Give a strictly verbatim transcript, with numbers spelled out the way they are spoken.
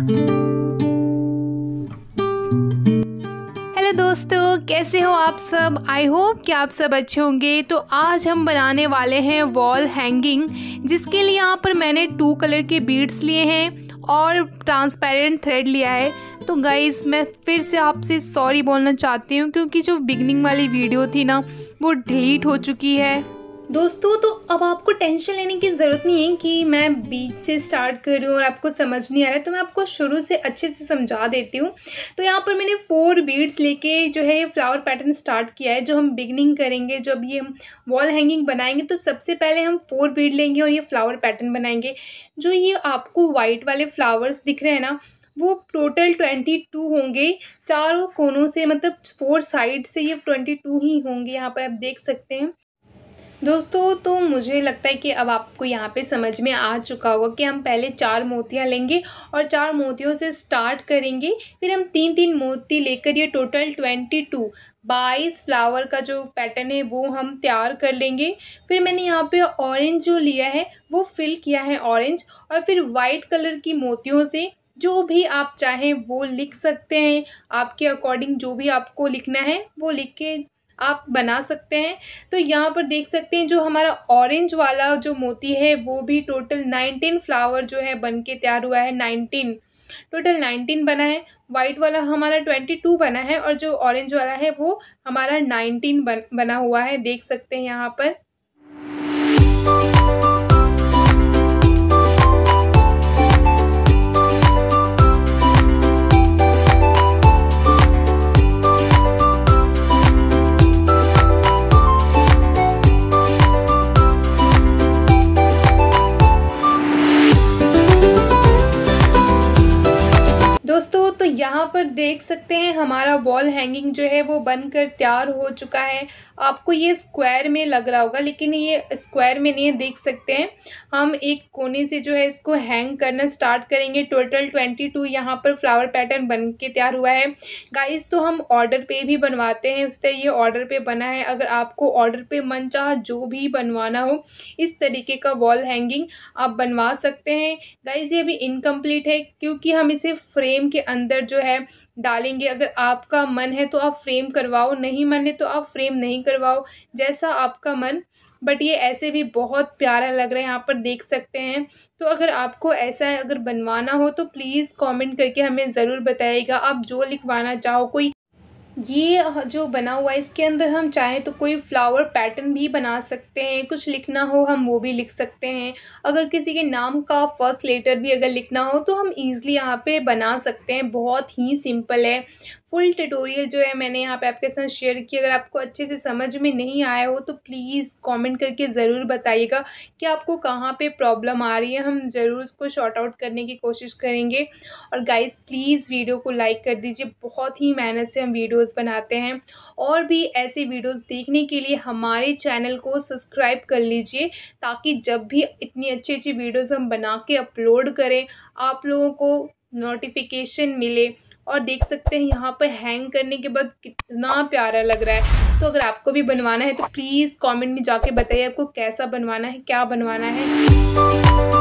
Hello दोस्तों, कैसे हो आप सब। आई होप कि आप सब अच्छे होंगे। तो आज हम बनाने वाले हैं वॉल हैंगिंग, जिसके लिए यहाँ पर मैंने टू कलर के बीड्स लिए हैं और ट्रांसपेरेंट थ्रेड लिया है। तो गाइस, मैं फिर से आपसे सॉरी बोलना चाहती हूँ, क्योंकि जो बिगनिंग वाली वीडियो थी ना, वो डिलीट हो चुकी है दोस्तों। तो अब आपको टेंशन लेने की ज़रूरत नहीं है कि मैं बीच से स्टार्ट कर रही हूँ और आपको समझ नहीं आ रहा है। तो मैं आपको शुरू से अच्छे से समझा देती हूँ। तो यहाँ पर मैंने फोर बीड्स लेके जो है ये फ्लावर पैटर्न स्टार्ट किया है। जो हम बिगनिंग करेंगे, जब ये हम वॉल हैंगिंग बनाएंगे, तो सबसे पहले हम फोर बीड लेंगे और ये फ्लावर पैटर्न बनाएंगे। जो ये आपको वाइट वाले फ्लावर्स दिख रहे हैं ना, वो टोटल ट्वेंटी टू होंगे चारों कोनों से, मतलब फोर साइड से ये ट्वेंटी टू ही होंगे। यहाँ पर आप देख सकते हैं दोस्तों। तो मुझे लगता है कि अब आपको यहाँ पे समझ में आ चुका होगा कि हम पहले चार मोतियाँ लेंगे और चार मोतियों से स्टार्ट करेंगे। फिर हम तीन तीन मोती लेकर ये टोटल ट्वेंटी टू बाईस फ्लावर का जो पैटर्न है वो हम तैयार कर लेंगे। फिर मैंने यहाँ पे ऑरेंज जो लिया है वो फिल किया है ऑरेंज, और फिर वाइट कलर की मोतियों से जो भी आप चाहें वो लिख सकते हैं। आपके अकॉर्डिंग जो भी आपको लिखना है वो लिख के आप बना सकते हैं। तो यहाँ पर देख सकते हैं जो हमारा ऑरेंज वाला जो मोती है वो भी टोटल नाइनटीन फ्लावर जो है बन के तैयार हुआ है। नाइनटीन टोटल नाइनटीन बना है। वाइट वाला हमारा ट्वेंटी टू बना है और जो ऑरेंज वाला है वो हमारा नाइनटीन बन बना हुआ है। देख सकते हैं यहाँ पर। दोस्तों, तो यहाँ पर देख सकते हैं हमारा वॉल हैंगिंग जो है वो बनकर तैयार हो चुका है। आपको ये स्क्वायर में लग रहा होगा, लेकिन ये स्क्वायर में नहीं है। देख सकते हैं हम एक कोने से जो है इसको हैंग करना स्टार्ट करेंगे। टोटल ट्वेंटी टू यहाँ पर फ्लावर पैटर्न बन के तैयार हुआ है गाइस। तो हम ऑर्डर पे भी बनवाते हैं, इसलिए ये ऑर्डर पे बना है। अगर आपको ऑर्डर पे मनचाहा जो भी बनवाना हो इस तरीके का वॉल हैंगिंग आप बनवा सकते हैं गाइस। ये अभी इनकम्प्लीट है क्योंकि हम इसे फ्रेम के अंदर जो है डालेंगे। अगर आपका मन है तो आप फ्रेम करवाओ, नहीं मन है तो आप फ्रेम नहीं करवाओ, जैसा आपका मन। बट ये ऐसे भी बहुत प्यारा लग रहा है, यहाँ पर देख सकते हैं। तो अगर आपको ऐसा अगर बनवाना हो तो प्लीज़ कमेंट करके हमें ज़रूर बताइएगा। आप जो लिखवाना चाहो, कोई ये जो बना हुआ है इसके अंदर हम चाहें तो कोई फ्लावर पैटर्न भी बना सकते हैं। कुछ लिखना हो हम वो भी लिख सकते हैं। अगर किसी के नाम का फर्स्ट लेटर भी अगर लिखना हो तो हम इजीली यहाँ पे बना सकते हैं। बहुत ही सिंपल है। फुल ट्यूटोरियल जो है मैंने यहाँ पे आपके साथ शेयर किया। अगर आपको अच्छे से समझ में नहीं आया हो तो प्लीज़ कमेंट करके ज़रूर बताइएगा कि आपको कहाँ पे प्रॉब्लम आ रही है। हम ज़रूर उसको शॉर्ट आउट करने की कोशिश करेंगे। और गाइस, प्लीज़ वीडियो को लाइक कर दीजिए। बहुत ही मेहनत से हम वीडियोस बनाते हैं, और भी ऐसे वीडियोस देखने के लिए हमारे चैनल को सब्सक्राइब कर लीजिए, ताकि जब भी इतनी अच्छी अच्छी वीडियोस हम बना के अपलोड करें आप लोगों को नोटिफिकेशन मिले। और देख सकते हैं यहाँ पर हैंग करने के बाद कितना प्यारा लग रहा है। तो अगर आपको भी बनवाना है तो प्लीज़ कमेंट में जाके बताइए आपको कैसा बनवाना है, क्या बनवाना है।